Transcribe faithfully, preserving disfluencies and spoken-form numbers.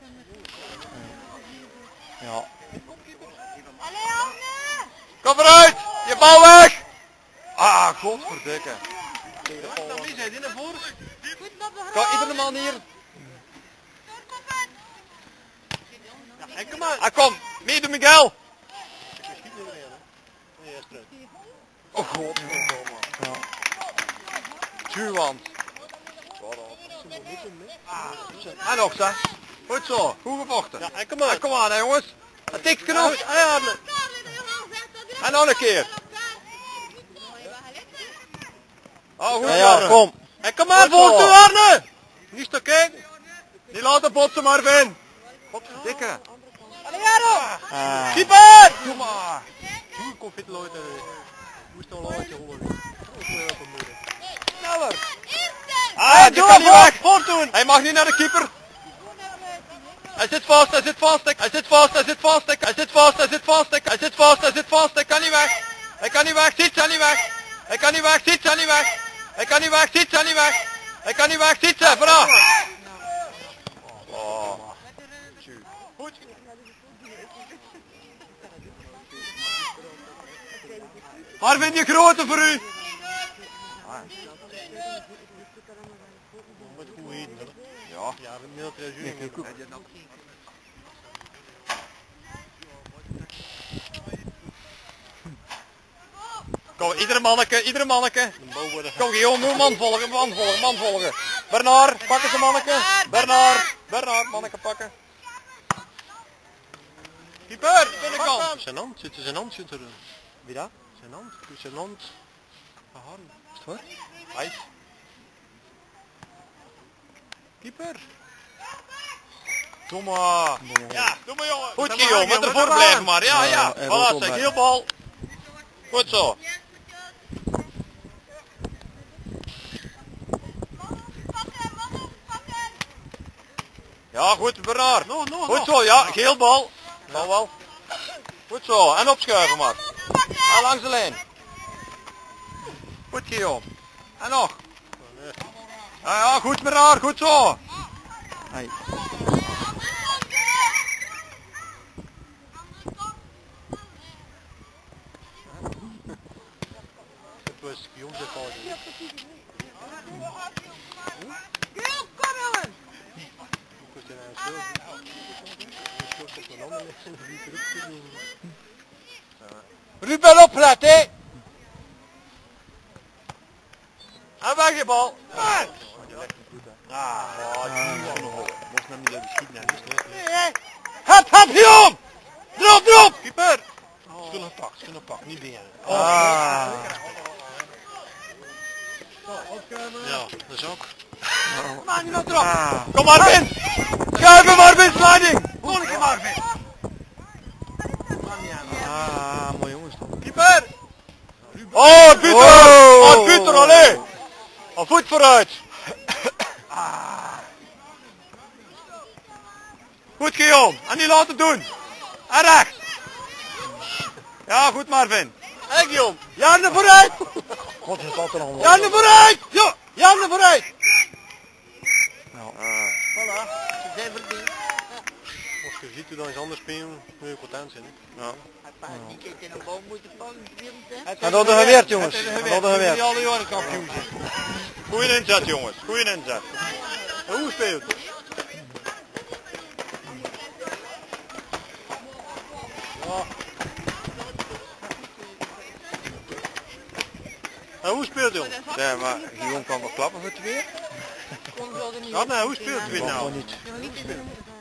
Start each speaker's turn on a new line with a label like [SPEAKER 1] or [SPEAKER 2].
[SPEAKER 1] Ja. Kom vooruit! Je bal weg! Ah, godverdikke.
[SPEAKER 2] Wie zijn die naar voren?
[SPEAKER 1] Kan iedere man hier?
[SPEAKER 2] Ja, en kom maar.
[SPEAKER 1] Ah, kom! Meedoen Miguel!
[SPEAKER 2] Ik schiet niet meer in, hè? Nee, hij is terug.
[SPEAKER 1] Oh god. Ja. Juwant. Ah, en nog zeg. Goed zo. Goed gevochten.
[SPEAKER 2] Ja, en kom maar.
[SPEAKER 1] Ah, kom aan hè, jongens. Een tik
[SPEAKER 2] Ja,
[SPEAKER 1] genoeg.
[SPEAKER 2] goed. Ademmen.
[SPEAKER 1] En nog een keer. Oh, goed.
[SPEAKER 3] Ja, ja,
[SPEAKER 1] Arne.
[SPEAKER 3] kom.
[SPEAKER 2] En kom maar,
[SPEAKER 1] Goed
[SPEAKER 2] vol
[SPEAKER 1] zo.
[SPEAKER 2] toe Arne. Niet te kijken.
[SPEAKER 1] Niet laten botsen Marvin. Godverdikke.
[SPEAKER 3] Ah.
[SPEAKER 2] Keeper!
[SPEAKER 1] Doe maar.
[SPEAKER 2] Hoe komt dit looit? Moest al looitje horen.
[SPEAKER 1] Sneller.
[SPEAKER 2] Ah,
[SPEAKER 1] Ah, die kan niet weg.
[SPEAKER 2] Voortdoen.
[SPEAKER 1] Hij mag niet naar de keeper. Hij zit vast, hij zit vast, hij zit vast, hij zit vast, hij zit vast, hij zit vast, hij zit vast, hij zit vast, hij kan niet weg. Hij kan niet weg, zit ze niet weg. Hij kan niet weg, zit ze niet weg. Hij kan niet weg, zit ze niet weg. Hij kan niet weg, zit ze, vanaf. Oh.
[SPEAKER 2] Goed.
[SPEAKER 1] Marvin, die grote voor u.
[SPEAKER 2] Met goed eten, hè?
[SPEAKER 1] Ja.
[SPEAKER 2] Ja, met militaire jury.
[SPEAKER 1] Kom, iedere manneke, iedere manneke.
[SPEAKER 2] Een bouw worden.
[SPEAKER 1] Kom, Guillaume, doe man volgen, man volgen, man volgen. Bernard, pak eens een manneke. Bernard, Bernard, manneke pakken. Keeper, binnenkant.
[SPEAKER 2] Zijn hand, zit zijn hand zit er.
[SPEAKER 3] Wie dat?
[SPEAKER 2] Zijn hand, doe zijn hand. Aha,
[SPEAKER 3] Is het goed?
[SPEAKER 1] Hij. Keeper. Doe maar.
[SPEAKER 2] ja, doe maar jongen.
[SPEAKER 1] Goed
[SPEAKER 2] Dan
[SPEAKER 1] Guillaume,
[SPEAKER 2] maar,
[SPEAKER 1] met
[SPEAKER 2] jongen,
[SPEAKER 1] ervoor
[SPEAKER 2] dan
[SPEAKER 1] blijven
[SPEAKER 2] maar.
[SPEAKER 1] maar. Ja,
[SPEAKER 3] Ja,
[SPEAKER 1] ja.
[SPEAKER 3] en
[SPEAKER 1] Voilà,
[SPEAKER 3] rolt
[SPEAKER 1] zeg,
[SPEAKER 3] op
[SPEAKER 1] heel bal. Goed zo. Ja, goed Bernard.
[SPEAKER 2] Nog, nog,
[SPEAKER 1] Goed
[SPEAKER 2] nog.
[SPEAKER 1] zo, ja, geel bal. Bal wel. Goed zo, en opschuiven maar. En langs de lijn. Goed Guillaume. En nog. Ja, ja, goed Bernard, goed zo.
[SPEAKER 3] Hey.
[SPEAKER 2] Het was Guillaume de fout. Hoe is hij nou zo? Die schoot op een andere en die terug.
[SPEAKER 1] Ruben opletten, hè. En weg je bal. Ah,
[SPEAKER 2] Moest hem niet laten schieten.
[SPEAKER 1] Hap, hap, Guillaume. Drop, drop.
[SPEAKER 2] Keeper! Schoenen gepakt, schoenen gepakt, niet benen.
[SPEAKER 3] Ah.
[SPEAKER 2] Ja, dat is ook.
[SPEAKER 1] Maar niet nog drop.
[SPEAKER 3] Ah.
[SPEAKER 1] Kom Marvin. Schuiven Marvin, sliding. Volgende Marvin.
[SPEAKER 3] Ah, mooi jongens toch.
[SPEAKER 1] Keeper. Oh, Pieter.
[SPEAKER 3] Wow.
[SPEAKER 1] Oh, Pieter, allee. Al voet vooruit. Ah. Goed Guillaume, en niet laten doen. En recht. Ja, goed Marvin. En Guillaume, Jan naar vooruit.
[SPEAKER 3] God, is dat er nog
[SPEAKER 1] Jan naar vooruit. Ja, Jan naar vooruit.
[SPEAKER 2] Voilà, ze zijn verdiend. Als je ziet hoe dat is anders spelen, moet je content zijn.
[SPEAKER 1] Ja.
[SPEAKER 4] Die kind in een boom moeten vangen,
[SPEAKER 3] En dat de geweerd jongens. En dat de
[SPEAKER 1] Die
[SPEAKER 3] geweerd.
[SPEAKER 1] alle jaren kampioen zijn. Goeie inzet jongens, goeie inzet.
[SPEAKER 2] En hoe speelt het? En hoe speelt hij?
[SPEAKER 1] Ja, maar Guillaume kan wel klappen voor twee.
[SPEAKER 2] Ja, nee, hoe speelt hij nou?
[SPEAKER 3] Gewoon niet.